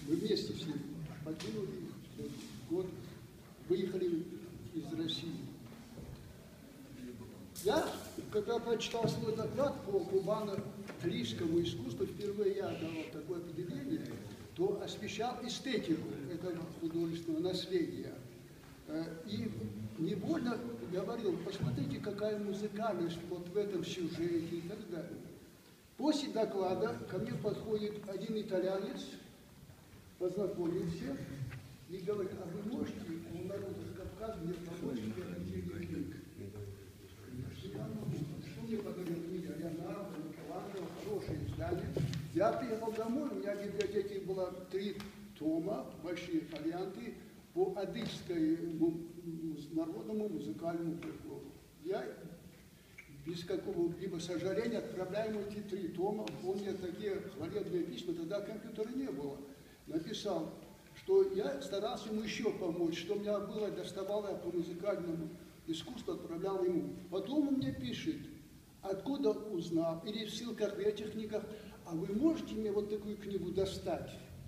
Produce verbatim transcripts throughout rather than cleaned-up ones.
Мы вместе все покинули, год выехали из России. Я, когда прочитал свой доклад по кубано-лирическому искусству, впервые я давал такое определение, то освещал эстетику этого художественного наследия. И невольно говорил, посмотрите, какая музыкальность вот в этом сюжете и так далее. После доклада ко мне подходит один итальянец, познакомился и говорит, а вы можете у народа с Кавказа мне помочь в переведении книг? Что мне подарил книга? Леонардо, Микеланджело, хорошее издание. Я приехал домой, у меня в библиотеке было три тома, большие фолианты, по адыгскому народному музыкальному фольклору. Я без какого-либо сожаления отправляю эти три тома. Он мне такие хвалебные письма, тогда компьютера не было. Написал, что я старался ему еще помочь, что у меня было, доставало я по музыкальному искусству, отправлял ему. Потом он мне пишет, откуда узнал, или в ссылках в этих книгах, а вы можете мне вот такую книгу достать?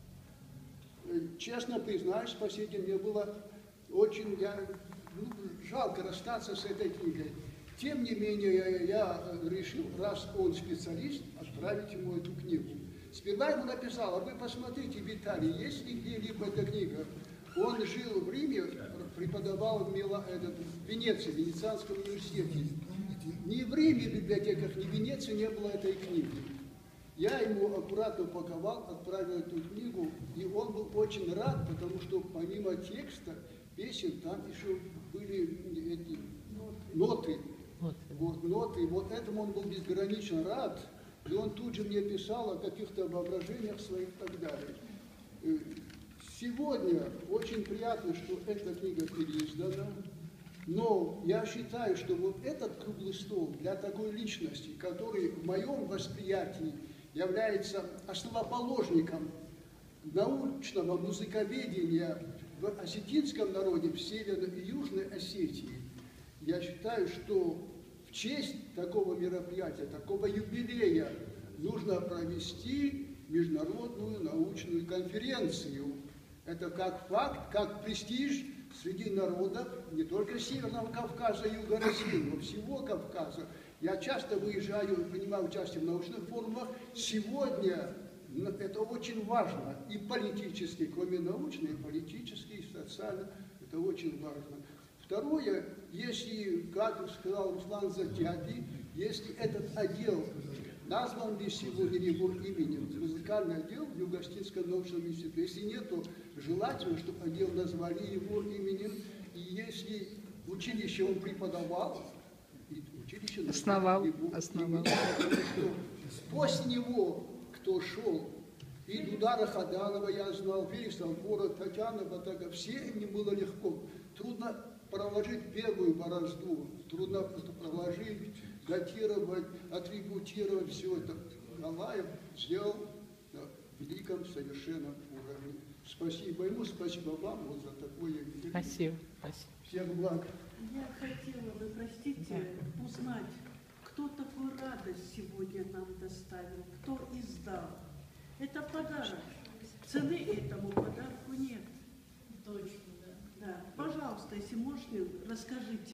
Честно признаюсь, по сей день мне было очень я, ну, жалко расстаться с этой книгой. Тем не менее, я, я решил, раз он специалист, отправить ему эту книгу. Сперва ему написал, а вы посмотрите в Италии, есть ли где-либо эта книга? Он жил в Риме, преподавал в, Мила, этот, в Венеции, в Венецианском университете. Ни в Риме, в библиотеках, ни в Венеции не было этой книги. Я ему аккуратно упаковал, отправил эту книгу, и он был очень рад, потому что помимо текста, песен, там еще были эти ноты. Вот, ноты. Вот этому он был безгранично рад, и он тут же мне писал о каких-то воображениях своих и так далее. Сегодня очень приятно, что эта книга переиздана, но я считаю, что вот этот круглый стол для такой личности, который в моем восприятии является основоположником научного музыковедения в осетинском народе, в Северной и Южной Осетии, я считаю, что в честь такого мероприятия, такого юбилея нужно провести международную научную конференцию. Это как факт, как престиж среди народов не только Северного Кавказа, Юга России, но всего Кавказа. Я часто выезжаю и принимаю участие в научных форумах. Сегодня это очень важно. И политически, кроме научной, и политически, и социально, это очень важно. Второе, если, как сказал Руслан Затяпи, если этот отдел назван ли сегодня его именем, музыкальный отдел в Юго-Осетинском научном институте, если нет, то желательно, чтобы отдел назвали его именем. И если в училище он преподавал, и училище основал, его основал. Именем, после него, кто шел, и Дудара Хаданова я знал, Феликс Алфора, Татьяна Батага, все им было легко. Трудно проложить первую борозду, трудно проложить, датировать, атрибутировать все это. Аллаев сделал на великом совершенном уровне. Спасибо ему, спасибо вам вот за такое видео. Спасибо, спасибо. Всем благ. Я хотела бы, простите, узнать, кто такую радость сегодня нам доставил, кто издал. Это подарок. Цены этому подарку нет. Точно, да. Да. Пожалуйста, если можно, расскажите.